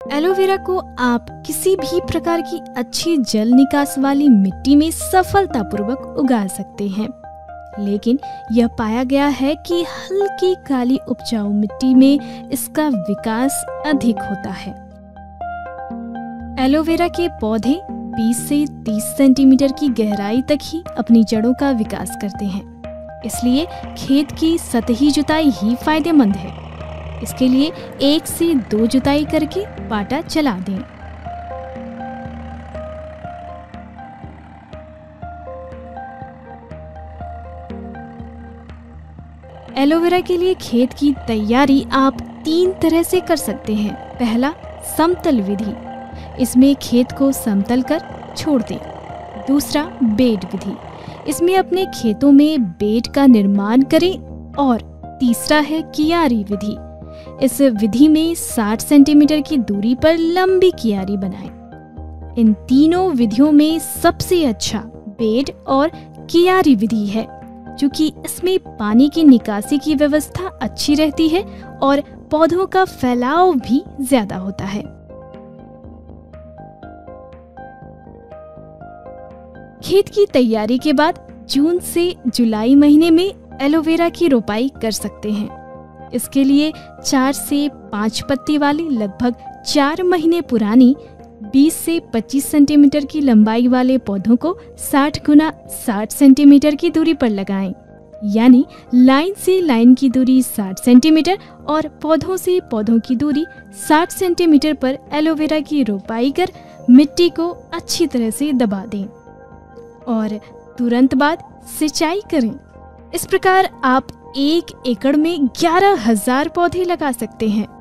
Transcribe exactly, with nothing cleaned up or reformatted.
Aloe vera को आप किसी भी प्रकार की अच्छी जल निकास वाली मिट्टी में सफलतापूर्वक उगा सकते हैं, लेकिन यह पाया गया है कि हल्की काली उपजाऊ मिट्टी में इसका विकास अधिक होता है। एलोवेरा के पौधे बीस से तीस सेंटीमीटर की गहराई तक ही अपनी जड़ों का विकास करते हैं, इसलिए खेत की सतही जुताई ही फायदेमंद है। इसके लिए एक से दो जुताई करके पाटा चला दें। एलोवेरा के लिए खेत की तैयारी आप तीन तरह से कर सकते हैं। पहला, समतल विधि, इसमें खेत को समतल कर छोड़ दें। दूसरा, बेड विधि, इसमें अपने खेतों में बेड का निर्माण करें। और तीसरा है कियारी विधि, इस विधि में साठ सेंटीमीटर की दूरी पर लंबी कियारी बनाएं। इन तीनों विधियों में सबसे अच्छा बेड और कियारी विधि है, क्योंकि इसमें पानी की निकासी की व्यवस्था अच्छी रहती है और पौधों का फैलाव भी ज्यादा होता है। खेत की तैयारी के बाद जून से जुलाई महीने में एलोवेरा की रोपाई कर सकते हैं। इसके लिए चार से पाँच पत्ती वाली लगभग चार महीने पुरानी बीस से पच्चीस सेंटीमीटर की लंबाई वाले पौधों को साठ गुना साठ सेंटीमीटर की दूरी पर लगाएं। यानी लाइन से लाइन की दूरी साठ सेंटीमीटर और पौधों से पौधों की दूरी साठ सेंटीमीटर पर एलोवेरा की रोपाई कर मिट्टी को अच्छी तरह से दबा दें और तुरंत बाद सिंचाई करें। इस प्रकार आप एक एकड़ में ग्यारह हजार पौधे लगा सकते हैं।